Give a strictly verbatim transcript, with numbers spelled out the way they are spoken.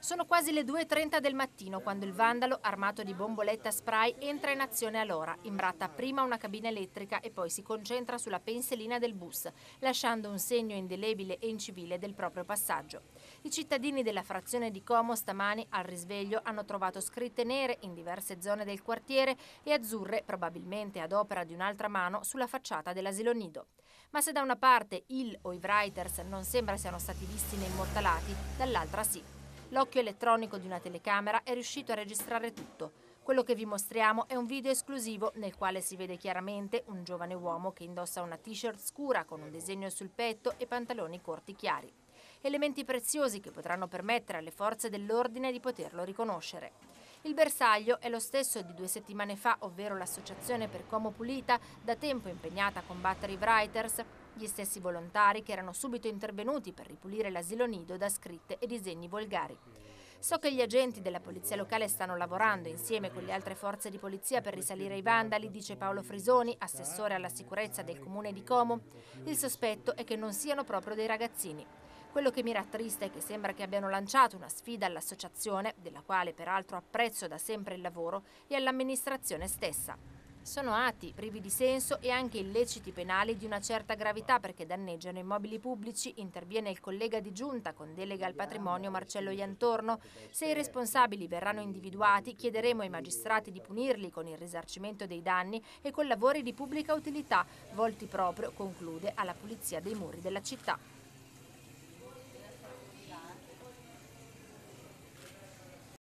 Sono quasi le due e trenta del mattino quando il vandalo, armato di bomboletta spray, entra in azione a Lora. Imbratta prima una cabina elettrica e poi si concentra sulla pensilina del bus, lasciando un segno indelebile e incivile del proprio passaggio. I cittadini della frazione di Como stamani al risveglio hanno trovato scritte nere in diverse zone del quartiere e azzurre, probabilmente ad opera di un'altra mano, sulla facciata dell'asilo nido. Ma se da una parte il o i Writers non sembra siano stati visti né immortalati, dall'altra sì. L'occhio elettronico di una telecamera è riuscito a registrare tutto. Quello che vi mostriamo è un video esclusivo nel quale si vede chiaramente un giovane uomo che indossa una t-shirt scura con un disegno sul petto e pantaloni corti chiari. Elementi preziosi che potranno permettere alle forze dell'ordine di poterlo riconoscere. Il bersaglio è lo stesso di due settimane fa, ovvero l'Associazione per Como Pulita, da tempo impegnata a combattere i Writers, gli stessi volontari che erano subito intervenuti per ripulire l'asilo nido da scritte e disegni volgari. So che gli agenti della polizia locale stanno lavorando insieme con le altre forze di polizia per risalire i vandali, dice Paolo Frisoni, assessore alla sicurezza del comune di Como. Il sospetto è che non siano proprio dei ragazzini. Quello che mi rattrista è che sembra che abbiano lanciato una sfida all'associazione, della quale peraltro apprezzo da sempre il lavoro, e all'amministrazione stessa. Sono atti privi di senso e anche illeciti penali di una certa gravità perché danneggiano immobili pubblici, interviene il collega di giunta con delega al patrimonio Marcello Iantorno. Se i responsabili verranno individuati, chiederemo ai magistrati di punirli con il risarcimento dei danni e con lavori di pubblica utilità, volti proprio, conclude, alla pulizia dei muri della città.